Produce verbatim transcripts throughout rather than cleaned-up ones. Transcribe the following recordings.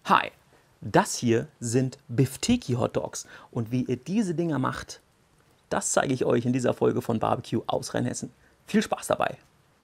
Hi, das hier sind Bifteki Hot Dogs und wie ihr diese Dinger macht, das zeige ich euch in dieser Folge von Barbecue aus Rheinhessen. Viel Spaß dabei!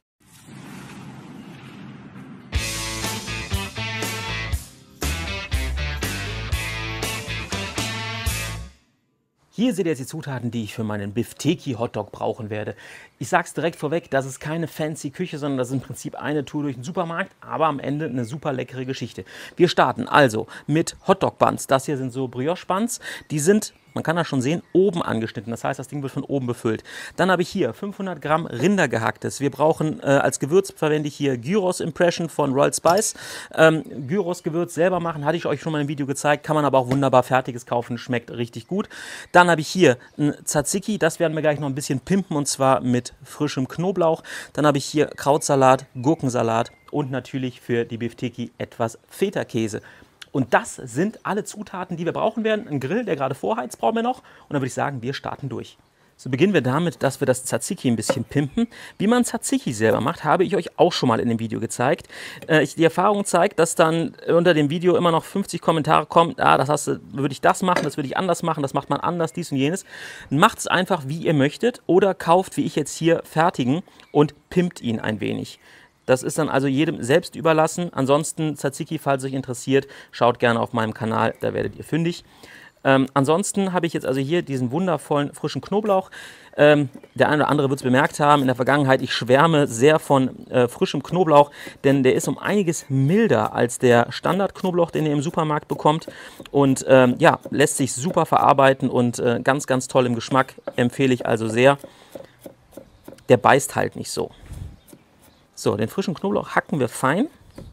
Hier seht ihr jetzt die Zutaten, die ich für meinen Bifteki Hotdog brauchen werde. Ich sage es direkt vorweg, das ist keine fancy Küche, sondern das ist im Prinzip eine Tour durch den Supermarkt, aber am Ende eine super leckere Geschichte. Wir starten also mit Hotdog Buns. Das hier sind so Brioche Buns. Die sind, man kann das schon sehen, oben angeschnitten. Das heißt, das Ding wird von oben befüllt. Dann habe ich hier fünfhundert Gramm Rindergehacktes. Wir brauchen äh, als Gewürz verwende ich hier Gyros Impression von Royal Spice. Ähm, Gyros Gewürz selber machen, hatte ich euch schon mal im Video gezeigt. Kann man aber auch wunderbar fertiges kaufen. Schmeckt richtig gut. Dann habe ich hier ein Tzatziki. Das werden wir gleich noch ein bisschen pimpen und zwar mit frischem Knoblauch. Dann habe ich hier Krautsalat, Gurkensalat und natürlich für die Bifteki etwas Feta-Käse. Und das sind alle Zutaten, die wir brauchen werden. Ein Grill, der gerade vorheizt, brauchen wir noch. Und dann würde ich sagen, wir starten durch. So beginnen wir damit, dass wir das Tzatziki ein bisschen pimpen. Wie man Tzatziki selber macht, habe ich euch auch schon mal in dem Video gezeigt. Äh, ich, die Erfahrung zeigt, dass dann unter dem Video immer noch fünfzig Kommentare kommen. Ah, das hast du, würde ich das machen, das würde ich anders machen, das macht man anders, dies und jenes. Macht es einfach, wie ihr möchtet oder kauft, wie ich jetzt hier, fertigen und pimpt ihn ein wenig. Das ist dann also jedem selbst überlassen. Ansonsten Tzatziki, falls euch interessiert, schaut gerne auf meinem Kanal, da werdet ihr fündig. Ähm, ansonsten habe ich jetzt also hier diesen wundervollen frischen Knoblauch. Ähm, der eine oder andere wird es bemerkt haben, in der Vergangenheit, ich schwärme sehr von äh, frischem Knoblauch, denn der ist um einiges milder als der Standard-Knoblauch, den ihr im Supermarkt bekommt. Und ähm, ja, lässt sich super verarbeiten und äh, ganz, ganz toll im Geschmack, empfehle ich also sehr. Der beißt halt nicht so. So, den frischen Knoblauch hacken wir fein.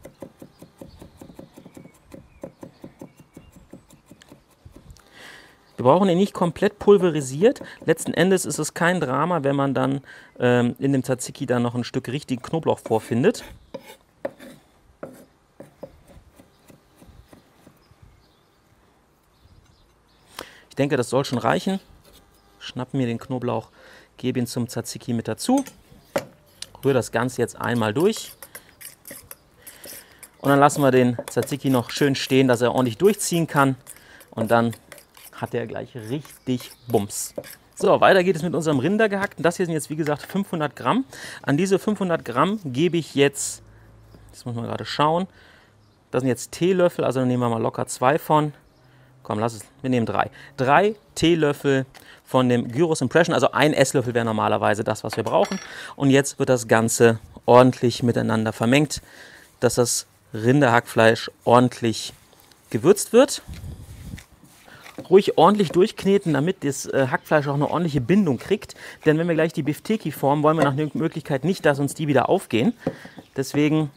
Wir brauchen ihn nicht komplett pulverisiert. Letzten Endes ist es kein Drama, wenn man dann ähm, in dem Tzatziki dann noch ein Stück richtigen Knoblauch vorfindet. Ich denke, das soll schon reichen. Schnappen mir den Knoblauch, gebe ihn zum Tzatziki mit dazu. Rühre das Ganze jetzt einmal durch. Und dann lassen wir den Tzatziki noch schön stehen, dass er ordentlich durchziehen kann. Und dann hat er gleich richtig Bums. So, weiter geht es mit unserem Rindergehackten. Das hier sind jetzt wie gesagt fünfhundert Gramm. An diese fünfhundert Gramm gebe ich jetzt, das muss man gerade schauen, das sind jetzt Teelöffel, also dann nehmen wir mal locker zwei von. Komm, lass es, wir nehmen drei. Drei Teelöffel von dem Gyros Impression, also ein Esslöffel wäre normalerweise das, was wir brauchen. Und jetzt wird das Ganze ordentlich miteinander vermengt, dass das Rinderhackfleisch ordentlich gewürzt wird. Ruhig ordentlich durchkneten, damit das äh, Hackfleisch auch eine ordentliche Bindung kriegt. Denn wenn wir gleich die Bifteki formen, wollen wir nach Möglichkeit nicht, dass uns die wieder aufgehen. Deswegen,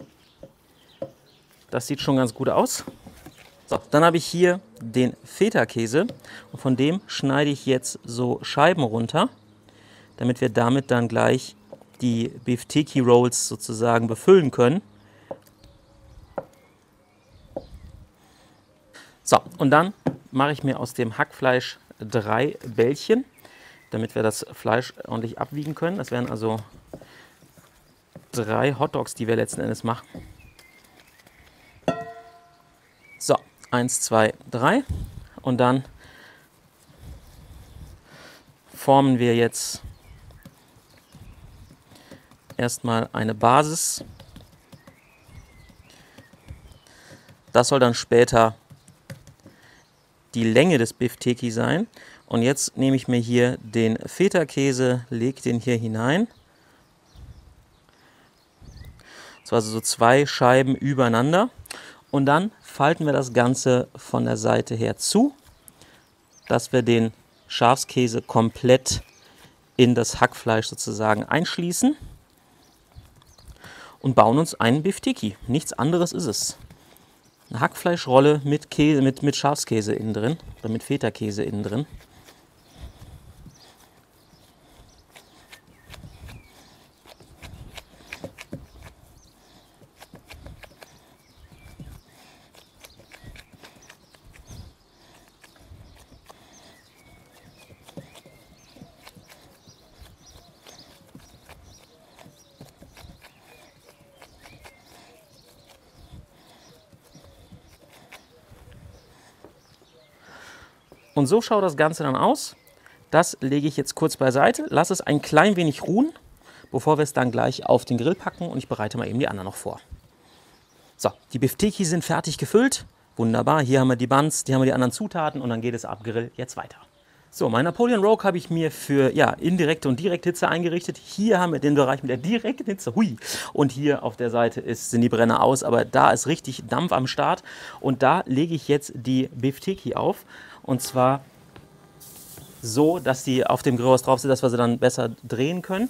das sieht schon ganz gut aus. So, dann habe ich hier den Feta-Käse und von dem schneide ich jetzt so Scheiben runter, damit wir damit dann gleich die Bifteki Rolls sozusagen befüllen können. So, und dann mache ich mir aus dem Hackfleisch drei Bällchen, damit wir das Fleisch ordentlich abwiegen können. Das wären also drei Hotdogs, die wir letzten Endes machen. So, eins, zwei, drei. Und dann formen wir jetzt erstmal eine Basis. Das soll dann später die Länge des Bifteki sein. Und jetzt nehme ich mir hier den Feta-Käse, lege den hier hinein. Das war also so zwei Scheiben übereinander. Und dann falten wir das Ganze von der Seite her zu, dass wir den Schafskäse komplett in das Hackfleisch sozusagen einschließen und bauen uns einen Bifteki. Nichts anderes ist es. Eine Hackfleischrolle mit, Käse, mit, mit Schafskäse innen drin oder mit Feta-Käse innen drin. Und so schaut das Ganze dann aus. Das lege ich jetzt kurz beiseite, lasse es ein klein wenig ruhen, bevor wir es dann gleich auf den Grill packen und ich bereite mal eben die anderen noch vor. So, die Beefsteaki sind fertig gefüllt. Wunderbar, hier haben wir die Buns, hier haben wir die anderen Zutaten und dann geht es ab Grill jetzt weiter. So, mein Napoleon Rogue habe ich mir für ja, indirekte und direkte Hitze eingerichtet. Hier haben wir den Bereich mit der direkten Hitze. Hui. Und hier auf der Seite ist, sind die Brenner aus, aber da ist richtig Dampf am Start. Und da lege ich jetzt die Beefsteaki auf. Und zwar so, dass die auf dem Grill drauf sind, dass wir sie dann besser drehen können.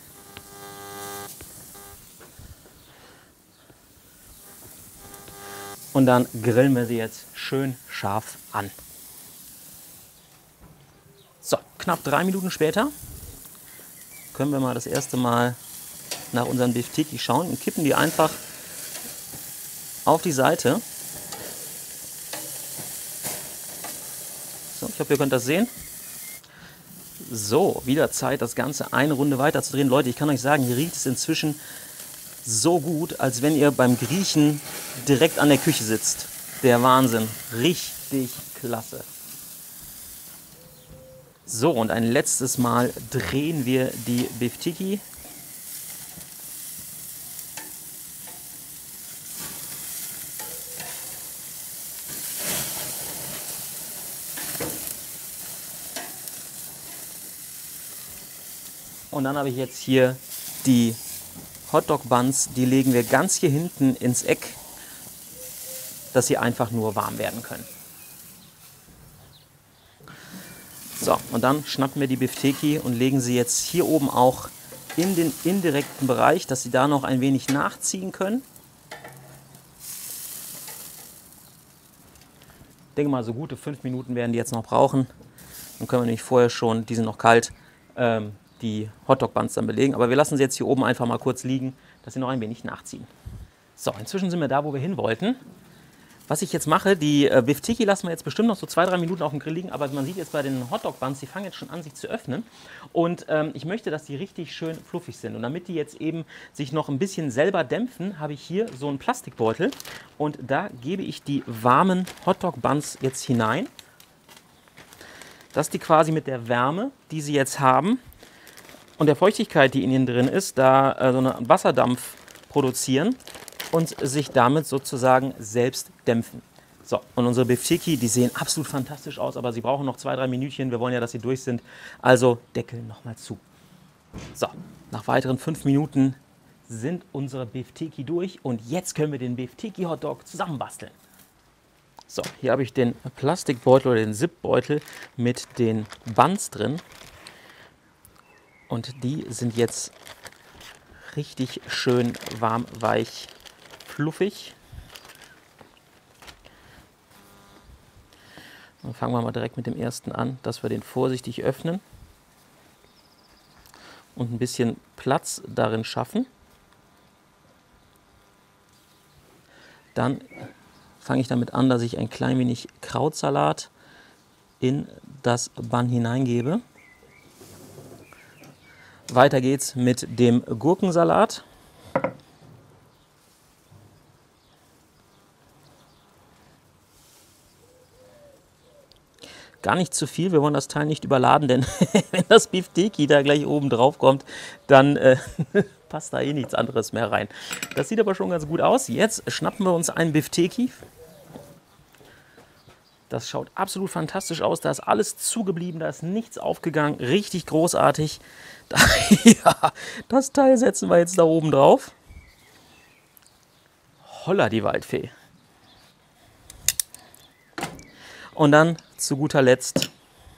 Und dann grillen wir sie jetzt schön scharf an. So, knapp drei Minuten später können wir mal das erste Mal nach unseren Beefsteaki schauen und kippen die einfach auf die Seite. So, ich hoffe, ihr könnt das sehen. So, wieder Zeit, das Ganze eine Runde weiter zu drehen. Leute, ich kann euch sagen, hier riecht es inzwischen so gut, als wenn ihr beim Griechen direkt an der Küche sitzt. Der Wahnsinn. Richtig klasse. So, und ein letztes Mal drehen wir die Beefsteaki. Und dann habe ich jetzt hier die Hotdog Buns, die legen wir ganz hier hinten ins Eck, dass sie einfach nur warm werden können. So, und dann schnappen wir die Beefsteaki und legen sie jetzt hier oben auch in den indirekten Bereich, dass sie da noch ein wenig nachziehen können. Ich denke mal, so gute fünf Minuten werden die jetzt noch brauchen. Dann können wir nämlich vorher schon, die sind noch kalt, ähm, die Hotdog Buns dann belegen. Aber wir lassen sie jetzt hier oben einfach mal kurz liegen, dass sie noch ein wenig nachziehen. So, inzwischen sind wir da, wo wir hin wollten. Was ich jetzt mache, die äh, Beefsteaki lassen wir jetzt bestimmt noch so zwei, drei Minuten auf dem Grill liegen, aber man sieht jetzt bei den Hotdog Buns, die fangen jetzt schon an, sich zu öffnen. Und ähm, ich möchte, dass die richtig schön fluffig sind. Und damit die jetzt eben sich noch ein bisschen selber dämpfen, habe ich hier so einen Plastikbeutel. Und da gebe ich die warmen Hotdog Buns jetzt hinein, dass die quasi mit der Wärme, die sie jetzt haben, und der Feuchtigkeit, die in ihnen drin ist, da äh, so einen Wasserdampf produzieren und sich damit sozusagen selbst dämpfen. So, und unsere Beefsteaki, die sehen absolut fantastisch aus, aber sie brauchen noch zwei, drei Minütchen. Wir wollen ja, dass sie durch sind. Also Deckel nochmal zu. So, nach weiteren fünf Minuten sind unsere Beefsteaki durch und jetzt können wir den Beefsteaki Hotdog zusammenbasteln. So, hier habe ich den Plastikbeutel oder den Zipbeutel mit den Buns drin. Und die sind jetzt richtig schön warm, weich, fluffig. Dann fangen wir mal direkt mit dem ersten an, dass wir den vorsichtig öffnen und ein bisschen Platz darin schaffen. Dann fange ich damit an, dass ich ein klein wenig Krautsalat in das Bun hineingebe. Weiter geht's mit dem Gurkensalat. Gar nicht zu viel, wir wollen das Teil nicht überladen, denn wenn das Beefsteaki da gleich oben drauf kommt, dann äh, passt da eh nichts anderes mehr rein. Das sieht aber schon ganz gut aus. Jetzt schnappen wir uns einen Beefsteaki. Das schaut absolut fantastisch aus, da ist alles zugeblieben, da ist nichts aufgegangen, richtig großartig. Ja, das Teil setzen wir jetzt da oben drauf. Holla die Waldfee. Und dann zu guter Letzt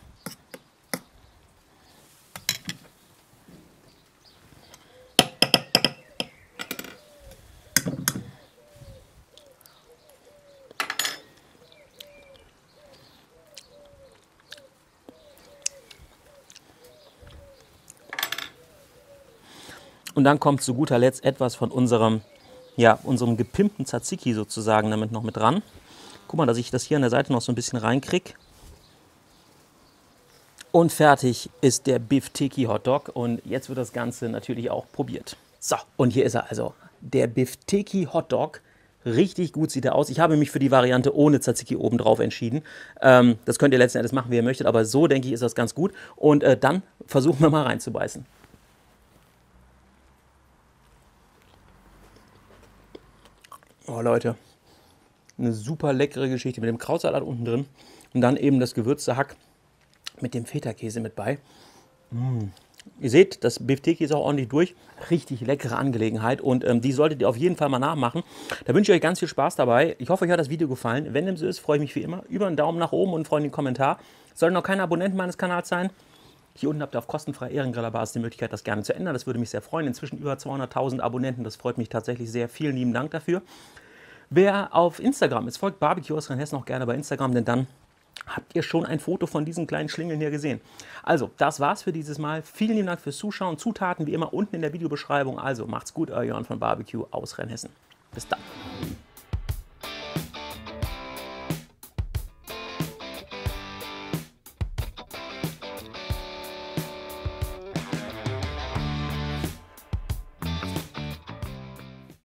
Und dann kommt zu guter Letzt etwas von unserem, ja, unserem gepimpten Tzatziki sozusagen damit noch mit dran. Guck mal, dass ich das hier an der Seite noch so ein bisschen reinkriege. Und fertig ist der Beefsteaki Hotdog. Und jetzt wird das Ganze natürlich auch probiert. So, und hier ist er also. Der Beefsteaki Hotdog Richtig gut sieht er aus. Ich habe mich für die Variante ohne Tzatziki obendrauf entschieden. Ähm, das könnt ihr letzten Endes machen, wie ihr möchtet, aber so, denke ich, ist das ganz gut. Und äh, dann versuchen wir mal reinzubeißen. Oh Leute, eine super leckere Geschichte mit dem Krautsalat unten drin und dann eben das gewürzte Hack mit dem Feta-Käse mit bei. Mmh. Ihr seht, das Bifteki ist auch ordentlich durch. Richtig leckere Angelegenheit und ähm, die solltet ihr auf jeden Fall mal nachmachen. Da wünsche ich euch ganz viel Spaß dabei. Ich hoffe, euch hat das Video gefallen. Wenn dem so ist, freue ich mich wie immer über einen Daumen nach oben und einen freundlichen Kommentar. Sollten noch keine Abonnenten meines Kanals sein, hier unten habt ihr auf kostenfreier Ehrengriller-Basis die Möglichkeit, das gerne zu ändern. Das würde mich sehr freuen. Inzwischen über zweihunderttausend Abonnenten. Das freut mich tatsächlich sehr. Vielen lieben Dank dafür. Wer auf Instagram ist, folgt Barbecue aus Rheinhessen auch gerne bei Instagram, denn dann habt ihr schon ein Foto von diesen kleinen Schlingeln hier gesehen. Also, das war's für dieses Mal. Vielen lieben Dank fürs Zuschauen. Zutaten wie immer unten in der Videobeschreibung. Also, macht's gut, euer Jörn von Barbecue aus Rheinhessen. Bis dann.